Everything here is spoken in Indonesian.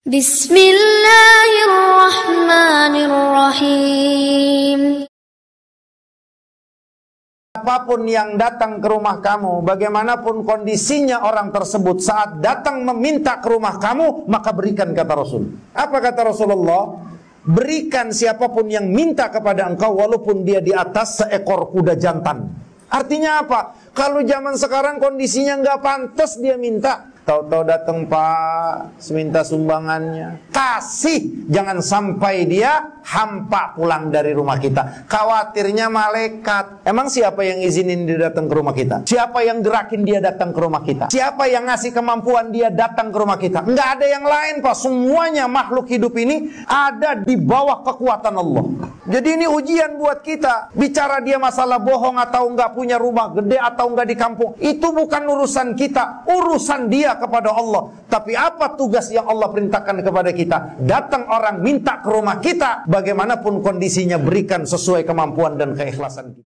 Bismillahirrahmanirrahim. Apapun yang datang ke rumah kamu, bagaimanapun kondisinya orang tersebut saat datang meminta ke rumah kamu, maka berikan, kata Rasul. Apa kata Rasulullah? Berikan siapapun yang minta kepada engkau walaupun dia di atas seekor kuda jantan. Artinya apa? Kalau zaman sekarang kondisinya nggak pantas dia minta. Tahu-tahu datang, Pak, minta sumbangannya. Kasih, jangan sampai dia hampa pulang dari rumah kita. Khawatirnya malaikat. Emang siapa yang izinin dia datang ke rumah kita? Siapa yang gerakin dia datang ke rumah kita? Siapa yang ngasih kemampuan dia datang ke rumah kita? Nggak ada yang lain, Pak. Semuanya makhluk hidup ini ada di bawah kekuatan Allah. Jadi ini ujian buat kita. Bicara dia masalah bohong atau nggak punya rumah gede atau nggak di kampung, itu bukan urusan kita, urusan dia kepada Allah. Tapi apa tugas yang Allah perintahkan kepada kita? Datang orang minta ke rumah kita, bagaimanapun kondisinya, berikan sesuai kemampuan dan keikhlasan kita.